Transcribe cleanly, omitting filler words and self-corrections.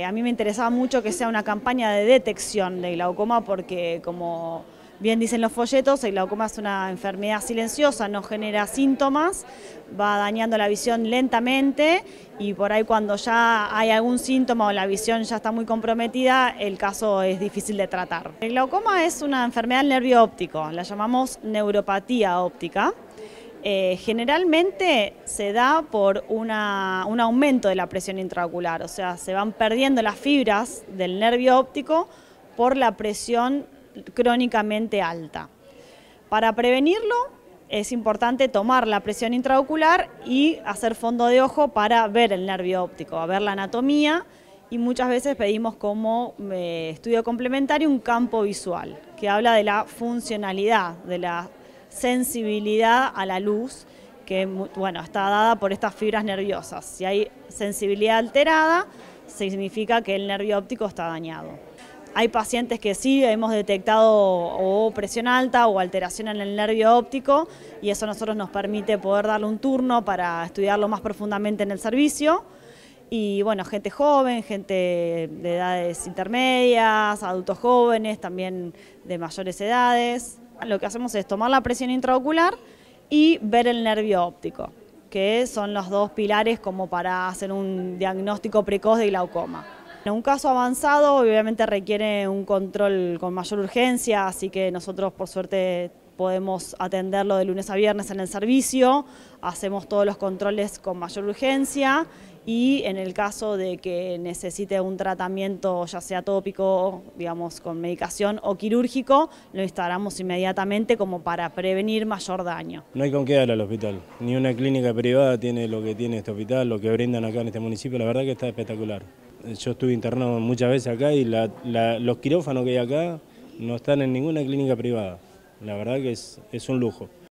A mí me interesaba mucho que sea una campaña de detección de glaucoma porque, como bien dicen los folletos, el glaucoma es una enfermedad silenciosa, no genera síntomas, va dañando la visión lentamente y por ahí cuando ya hay algún síntoma o la visión ya está muy comprometida, el caso es difícil de tratar. El glaucoma es una enfermedad del nervio óptico, la llamamos neuropatía óptica. Generalmente se da por un aumento de la presión intraocular, o sea, se van perdiendo las fibras del nervio óptico por la presión crónicamente alta. Para prevenirlo es importante tomar la presión intraocular y hacer fondo de ojo para ver el nervio óptico, a ver la anatomía, y muchas veces pedimos como estudio complementario un campo visual que habla de la funcionalidad, de la sensibilidad a la luz, que bueno, está dada por estas fibras nerviosas. Si hay sensibilidad alterada, significa que el nervio óptico está dañado. Hay pacientes que sí hemos detectado o presión alta o alteración en el nervio óptico, y eso a nosotros nos permite poder darle un turno para estudiarlo más profundamente en el servicio. Y bueno, gente joven, gente de edades intermedias, adultos jóvenes, también de mayores edades. Lo que hacemos es tomar la presión intraocular y ver el nervio óptico, que son los dos pilares como para hacer un diagnóstico precoz de glaucoma. En un caso avanzado obviamente requiere un control con mayor urgencia, así que nosotros por suerte podemos atenderlo de lunes a viernes en el servicio, hacemos todos los controles con mayor urgencia, y en el caso de que necesite un tratamiento ya sea tópico, digamos con medicación, o quirúrgico, lo instalamos inmediatamente como para prevenir mayor daño. No hay con qué darle al hospital, ni una clínica privada tiene lo que tiene este hospital, lo que brindan acá en este municipio, la verdad que está espectacular. Yo estuve internado muchas veces acá y los quirófanos que hay acá no están en ninguna clínica privada, la verdad que es un lujo.